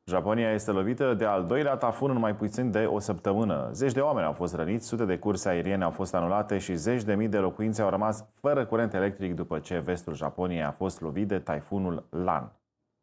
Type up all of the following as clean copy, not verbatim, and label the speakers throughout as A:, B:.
A: Japonia este lovită de al doilea tafun în mai puțin de o săptămână. Zeci de oameni au fost răniți, sute de curse aeriene au fost anulate și zeci de mii de locuințe au rămas fără curent electric după ce vestul Japoniei a fost lovit de taifunul Lan.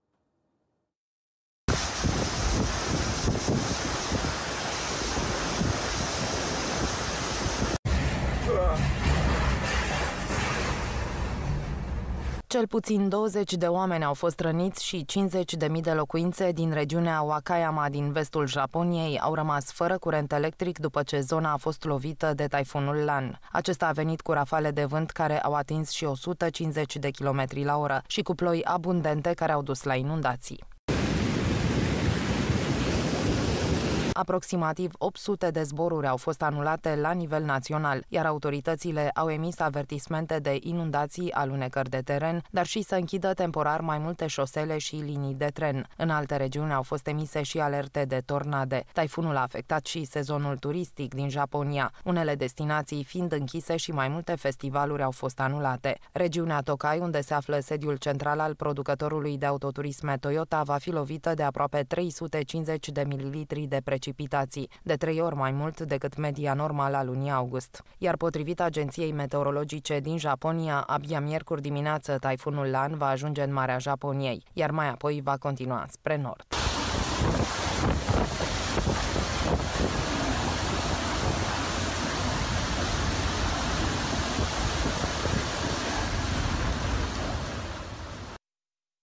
B: Cel puțin 20 de oameni au fost răniți și 50.000 de locuințe din regiunea Wakayama din vestul Japoniei au rămas fără curent electric după ce zona a fost lovită de taifunul Lan. Acesta a venit cu rafale de vânt care au atins și 150 de km la oră și cu ploi abundente care au dus la inundații. Aproximativ 800 de zboruri au fost anulate la nivel național, iar autoritățile au emis avertismente de inundații, alunecări de teren, dar și să închidă temporar mai multe șosele și linii de tren. În alte regiuni au fost emise și alerte de tornade. Taifunul a afectat și sezonul turistic din Japonia, unele destinații fiind închise și mai multe festivaluri au fost anulate. Regiunea Tokai, unde se află sediul central al producătorului de autoturisme Toyota, va fi lovită de aproape 350 de mililitri de precipitații, de 3 ori mai mult decât media normală a lunii august. Iar potrivit Agenției Meteorologice din Japonia, abia miercuri dimineață taifunul Lan va ajunge în Marea Japoniei, iar mai apoi va continua spre nord.